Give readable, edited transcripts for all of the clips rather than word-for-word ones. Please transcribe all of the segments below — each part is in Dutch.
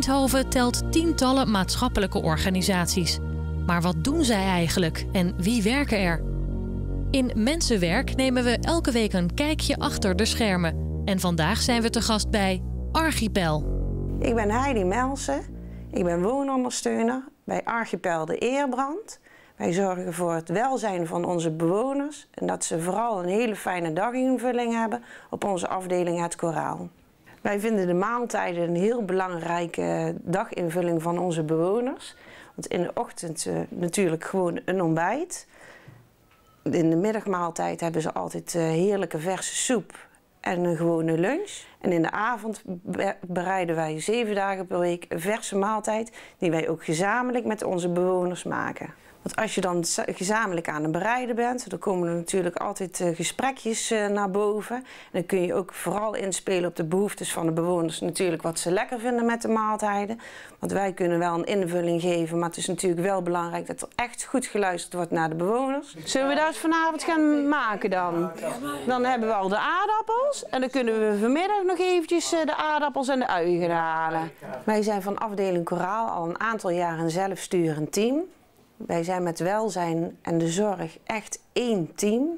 Eindhoven telt tientallen maatschappelijke organisaties. Maar wat doen zij eigenlijk en wie werken er? In Mensenwerk nemen we elke week een kijkje achter de schermen. En vandaag zijn we te gast bij Archipel. Ik ben Heidi Melsen. Ik ben woonondersteuner bij Archipel de Eerbrand. Wij zorgen voor het welzijn van onze bewoners en dat ze vooral een hele fijne daginvulling hebben op onze afdeling Het Koraal. Wij vinden de maaltijden een heel belangrijke daginvulling van onze bewoners. Want in de ochtend natuurlijk gewoon een ontbijt. In de middagmaaltijd hebben ze altijd heerlijke verse soep en een gewone lunch. En in de avond bereiden wij 7 dagen per week een verse maaltijd die wij ook gezamenlijk met onze bewoners maken. Want als je dan gezamenlijk aan het bereiden bent, dan komen er natuurlijk altijd gesprekjes naar boven. En dan kun je ook vooral inspelen op de behoeftes van de bewoners, natuurlijk wat ze lekker vinden met de maaltijden. Want wij kunnen wel een invulling geven, maar het is natuurlijk wel belangrijk dat er echt goed geluisterd wordt naar de bewoners. Zullen we dat vanavond gaan maken dan? Dan hebben we al de aardappels en dan kunnen we vanmiddag nog eventjes de aardappels en de uien gaan halen. Wij zijn van afdeling Koraal al een aantal jaar een zelfsturend team. Wij zijn met welzijn en de zorg echt één team.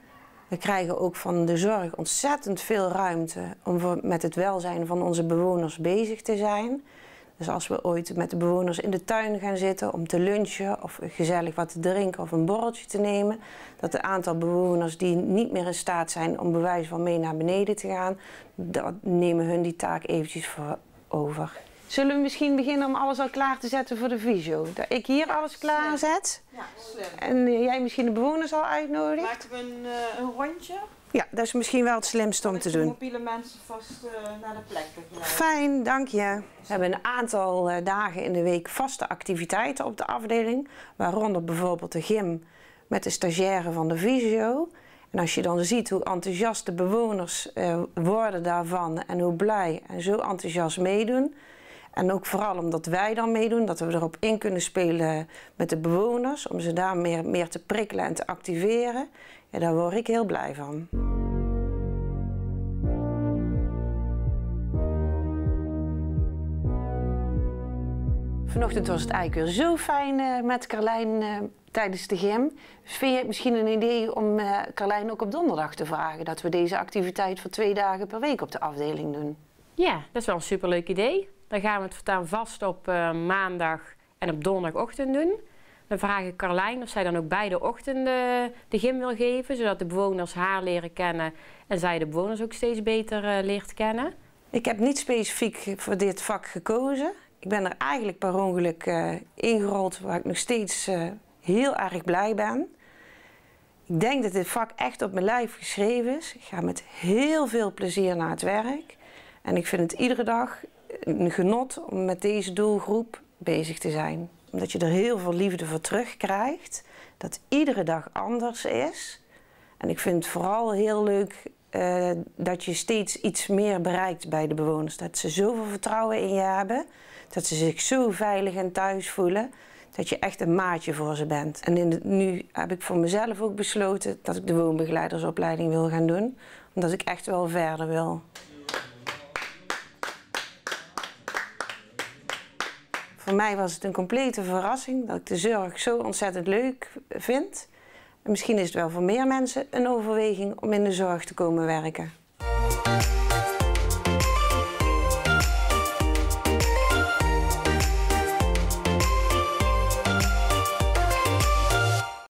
We krijgen ook van de zorg ontzettend veel ruimte om met het welzijn van onze bewoners bezig te zijn. Dus als we ooit met de bewoners in de tuin gaan zitten om te lunchen of gezellig wat te drinken of een borreltje te nemen, dat het aantal bewoners die niet meer in staat zijn om bij wijze van mee naar beneden te gaan, dat nemen hun die taak eventjes voor over. Zullen we misschien beginnen om alles al klaar te zetten voor de visio? Dat ik hier alles klaar zet. Ja, slim. En jij misschien de bewoners al uitnodigt? Maken we een rondje? Ja, dat is misschien wel het slimste om te doen. Mobiele mensen vast naar de plek begeleiden. Fijn, dank je. We hebben een aantal dagen in de week vaste activiteiten op de afdeling. Waaronder bijvoorbeeld de gym met de stagiaire van de visio. En als je dan ziet hoe enthousiast de bewoners worden daarvan en hoe blij en zo enthousiast meedoen. En ook vooral omdat wij dan meedoen, dat we erop in kunnen spelen met de bewoners, om ze daar meer te prikkelen en te activeren. Ja, daar word ik heel blij van. Vanochtend was het eigenlijk weer zo fijn met Carlijn tijdens de gym. Dus vind je het misschien een idee om Carlijn ook op donderdag te vragen dat we deze activiteit voor 2 dagen per week op de afdeling doen? Ja, dat is wel een superleuk idee. Dan gaan we het voortaan vast op maandag en op donderdagochtend doen. Dan vraag ik Carlijn of zij dan ook beide ochtenden de gym wil geven, zodat de bewoners haar leren kennen en zij de bewoners ook steeds beter leert kennen. Ik heb niet specifiek voor dit vak gekozen. Ik ben er eigenlijk per ongeluk ingerold waar ik nog steeds heel erg blij ben. Ik denk dat dit vak echt op mijn lijf geschreven is. Ik ga met heel veel plezier naar het werk. En ik vind het iedere dag een genot om met deze doelgroep bezig te zijn. Omdat je er heel veel liefde voor terugkrijgt. Dat iedere dag anders is. En ik vind het vooral heel leuk dat je steeds iets meer bereikt bij de bewoners. Dat ze zoveel vertrouwen in je hebben. Dat ze zich zo veilig en thuis voelen. Dat je echt een maatje voor ze bent. En nu heb ik voor mezelf ook besloten dat ik de woonbegeleidersopleiding wil gaan doen. Omdat ik echt wel verder wil. Voor mij was het een complete verrassing dat ik de zorg zo ontzettend leuk vind. En misschien is het wel voor meer mensen een overweging om in de zorg te komen werken.